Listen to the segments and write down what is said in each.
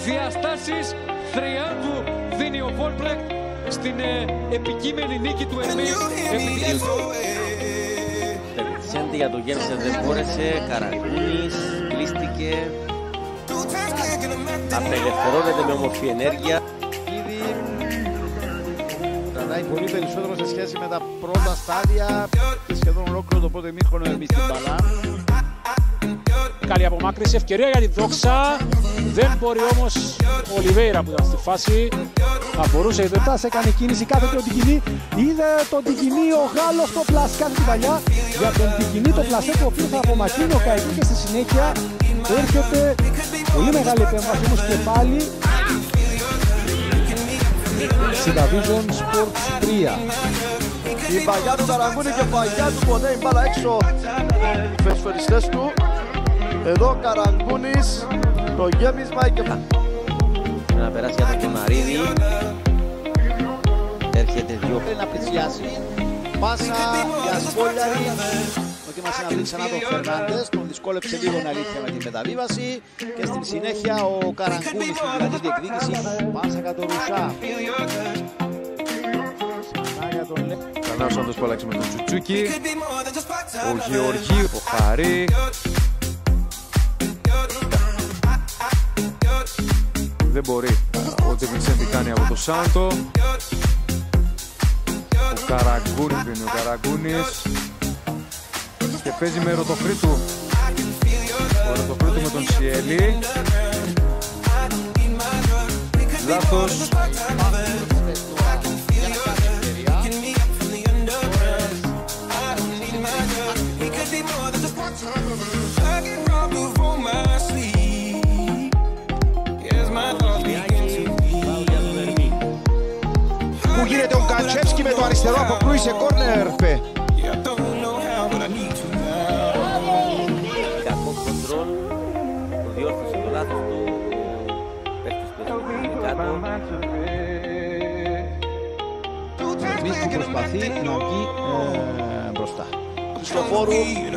διαστάσεις θριάμβου δίνει ο Βόλπλεκ στην επικείμενη νίκη του Ερμή. Πεπιτσέντη για το Γέμισε δεν μπόρεσε, Καραγκούνης κλείστηκε, απελευθερώνεται με όμορφη ενέργεια. Κρατάει πολύ περισσότερο σε σχέση με τα πρώτα στάδια και σχεδόν ολόκληρο το πρώτο ημίχρονο Ερμή στην μπαλά. Καλή απομάκρυνση, ευκαιρία για την Δόξα. Δεν μπορεί όμως ο Ολιβέιρα που ήταν στη φάση. Θα μπορούσε η Δετάς, έκανε κίνηση, κάθεται ο Τικινή. Είδε τον Τικινή, ο Γάλλος το πλασ, κάθε την παλιά. Για τον Τικινή το πλασέ το οποίο θα απομακρύνει ο Καϊκού και στη συνέχεια έρχεται πολύ μεγάλη επέμβαση όμως και πάλι. Συνταβίζον Sports 3. Η παγιά του Καραγκούνη και παγιά του πονέει μπάλα έξω. Φεσφαιριστές του. Εδώ Καραγκούνης, το γέμισμα και... Να περάσει για τον Κοναρίδη. Έρχεται δύο. Να πλησιάσει. Πάσα για Σπόλιαρη. Δοκίμασε να βρει ξανά τον Φερνάντες. Τον δυσκόλεψε λίγο αλήθεια με την μεταβίβαση. Και στην συνέχεια ο Καραγκούνης στην πλατή διεκδίκηση. Πάσα για τον Ρουσά. Ξανά ο Σάντος που άλλαξε με τον Τσουτσούκι. Ο Γεωργίου, ο Χαρή. Δεν μπορεί ο Ντεβιτσέντη κάνει από το Σάντο. Ο Καραγκούνης είναι ο Καραγκούνης και παίζει με Ρωτοχρήτου. Ο Ρωτοχρήτου με τον Σιέλη. Λάθος. Που γίνεται ο Γκατσεύσκι με το αριστερό αποκρούει σε κόρνερ. Κακό κοντρόλ, το διόρθωσε το λάθος του παίκτης που έφυγε κάτω. Εμείς προσπαθεί να βγει μπροστά. Χριστοφόρου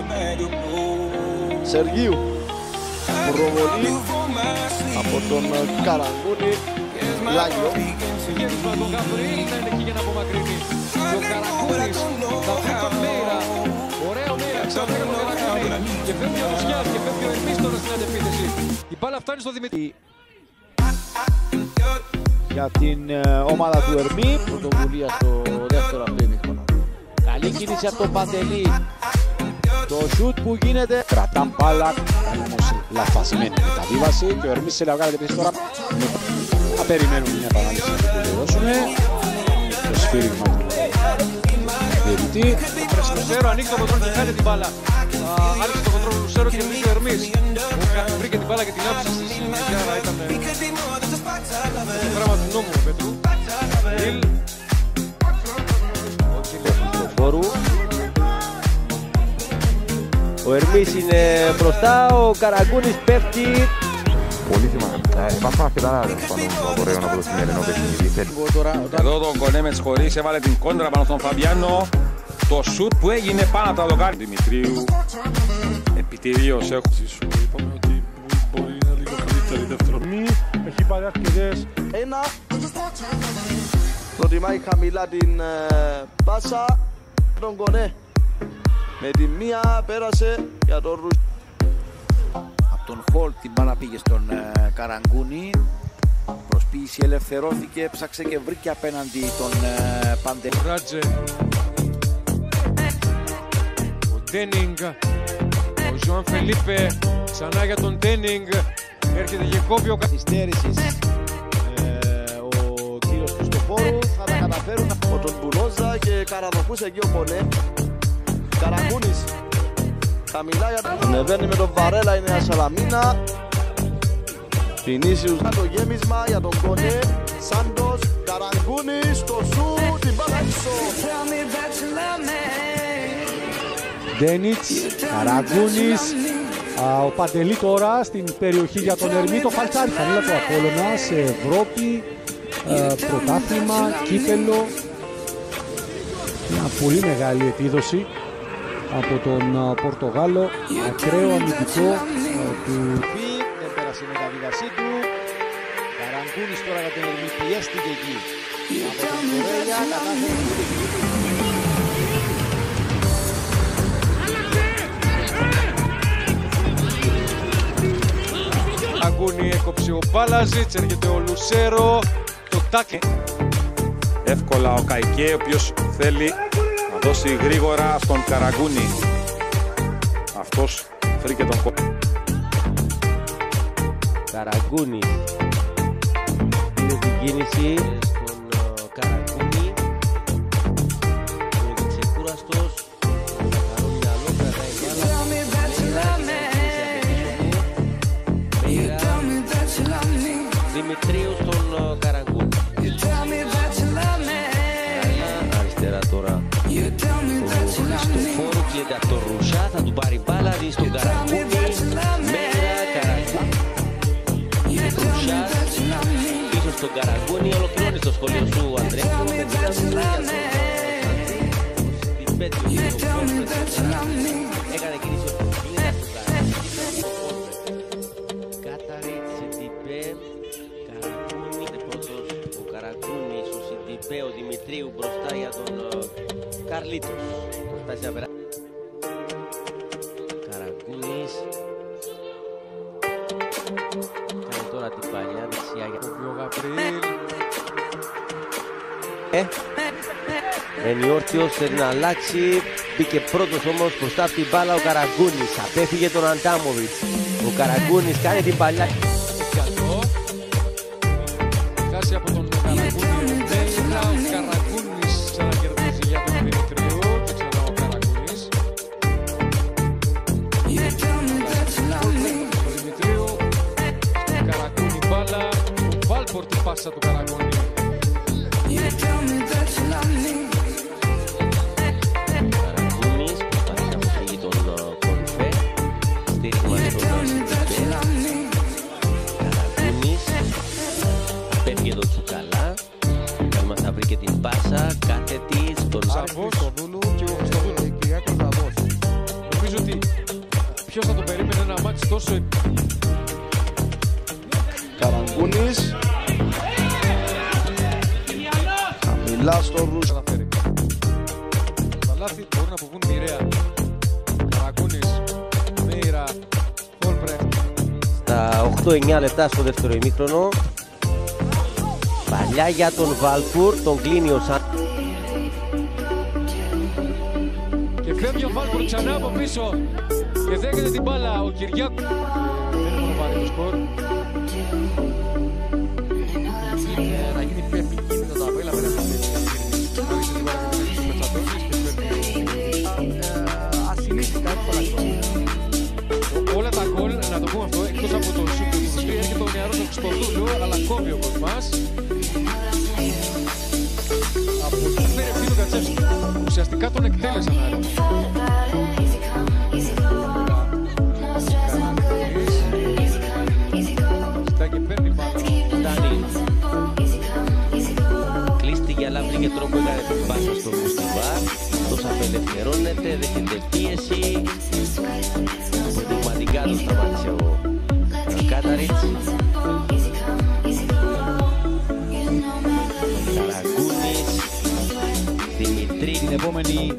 Σεργίου. Προβολή από τον Καραγκούνη. Λάγιο. Γέμισμα τον Γαβρίλ να είναι εκεί για να απομακρύνει. Και ο Καραγκούνης θα βρει τον Μέιρα. Ωραίο Μέιρα, ξαναβρει τον Καραγκούνη. Και φεύγει ο Ρουσιάς και φεύγει ο Ερμής τώρα στην αντεπίθεση. Η μπάλα φτάνει στο Δημητρή. Για την ομάδα του Ερμή, πρωτοβουλία στο δεύτερο αυτό ημίχρονο. Καλή κίνηση από τον Παντελή. Το σουτ που γίνεται. Κρατάν μπάλα, κάνει όμως λαθασμένη μεταβίβαση και ο Ερμής σε λαυγάρει την τώρα. Θα περιμένουν μια επανάληψη να το τελειώσουν. Το σφύριγμα του διαιτητή. Ο Πρεσλουσέρο ανοίγει το κοντρόλ και χάνει την μπάλα. Άνοιξε το κοντρόλ του Λουσέρο και εμείς ο Ερμής. Βρήκε την μπάλα και την άφησε στη συνέχεια, αλλά ήταν το πράγμα του νόμου ο Πέτρου. Ο Ερμής είναι μπροστά, ο Καραγκούνης πέφτει. Πολύ σημαντικά. Υπάρχουν αρκετά που απορρέουν από το σημερινό παιχνίδι. Εδώ το Κονέ με σχολείς έβαλε την κόντρα πάνω στον Φαβιάνο. Το σουτ που έγινε πάνω από τα δοκάρια Δημητρίου. Επιτελείως έχω. Είπαμε ότι μπορεί να είναι λίγο καλύτερη δεύτερο. Έχει πάρει αρκετές. Ένα. Προτιμάει χαμηλά την πάσα. Τον Κονέ. Με τη μία πέρασε για τον Ρουσ. Από τον Χολ την μπάλα πήγε στον Καραγκούνη. Προσποίηση, ελευθερώθηκε, έψαξε και βρήκε απέναντι τον Παντελή. Ράτζε. Ο Ντένινγκ. Ο Ζωάν Φελίπε. Ξανά για τον Ντένινγκ. Έρχεται και κόβει ο καθυστέρησης. Ο κύριος Χριστοφόρου θα τα καταφέρουν. Από τον Μπουλόζα και Καραδοκούς εκεί ο Κονέ. Καραγκούνης. Χαμηλά για τον Νεβαίνει με τον Βαρέλα η Νέα Σαλαμίνα. Βινίσιους. Το γέμισμα για τον Κονέ. Σάντος. Καραγκούνης. Το σου. Την μπάλα έξω. Ντένιτς, Καραγκούνης. Ο Παντελή τώρα στην περιοχή για τον Ερμή. Το φαλτσάρι φανίλα του Απόλλωνα σε Ευρώπη. Πρωτάθλημα, κύπελο. Μια πολύ μεγάλη επίδοση από τον Πορτογάλο, ακραίο αμυντικό του. Δεν πέρασε η μεταβίβασή του. Καραγκούνης τώρα για την Ερμή, πιέστηκε εκεί. Από τον Κορέλια κατάφερε να Καραγκούνη έκοψε ο Μπάλαζιτς, έρχεται ο Λουσέρο, το τάκι. Εύκολα ο Καϊκέ, ο οποίος θέλει να δώσει γρήγορα στον Καραγκούνη. Αυτός βρήκε τον κόπο. Καραγκούνη είναι την κίνηση στον Καραγκούνη. Είναι ξεκούραστος. Καλό μυαλό, κρατάει μπάλα. Δημητρίου στον Καραγκούνη. Αριστερά τώρα ο Χριστοφόρου, κλείνεται από τον Ρουσά, θα του πάρει μπάλα, δει στον Καραγκούνη. Μέρα Καραγκούνη. Ρουσάς, πίσω στον Καραγκούνη, ολοκληρώνει το σχολείο σου, Ανδρέα. Έκανε κίνηση ο Κίνας του Κάταριτς, Σιντιπέ, Καραγκούνη, πρώτος ο Καραγκούνης, ο Σιντιπέ, ο Δημητρίου μπροστά για τον Καρλίτος. Φτάσει να περάσει. Καραγκούνης. Κάνει τώρα την παλιά δεξιά για τον Γαβρίλ. Ενιόρτιος θέλει να αλλάξει. Μπήκε πρώτος όμως μπροστά από την μπάλα ο Καραγκούνης. Απέφυγε τον Αντάμοβιτς. Ο Καραγκούνης κάνει την παλιά. Χάσει από τον Καραγκούνη. Ο Καραγκούνης ξανακερδίζει για τον Δημητρίου. Και ξανά ο Καραγκούνης. Ο Δημητρίου. Στον Καραγκούνη μπάλα. Ο Βάλπορ την πάσα του Καραγκούνη. Νομίζω ότι ποιος θα το περίμενε ένα μάτσι τόσο. Καραγκούνης. Χαμηλά στο Ρους. Τα λάθη μπορούν να αποβούν μοιραία. Καραγκούνης, Μοίρα, Χόλμπρεχτ. Στα 8-9 λεπτά στο δεύτερο ημίχρονο. Παλιά για τον Βάλπουρ, τον κλείνει ο Σαν. Και φεύγει ο Βάλπουρ ξανά από πίσω και δέχεται την μπάλα ο Κυριάκου. Δεν είναι μόνο πάρει το σκορ. Να γίνει πιο επικίνδυνο το απέλα. Ασυνήθικα εύκολα γκολ. Όλα τα γκολ, να το πούμε αυτό, εκτός από το σουτ του Δημητρίου, έχει το νεαρό του Χριστοδούλου, αλλά κόβει ο Κοσμάς. Από εκεί πέρα ευθύνει ο Κατσεύσκι. Ουσιαστικά τον εκτέλεσαν άρα. Ζητάει και παίρνει μπάλα. Κλείστηκε αλλά βρήκε τρόπο, έκανε την πάσα στο Μουστιβάρ. Αυτός απελευθερώνεται, δέχεται πίεση. Αποδειγματικά το σταμάτησε ο Κάταριτς. Καραγκούνης, Δημητρή. Την επόμενη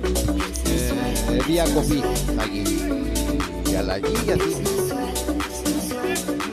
διακοπή θα γίνει η αλλαγή, γιατί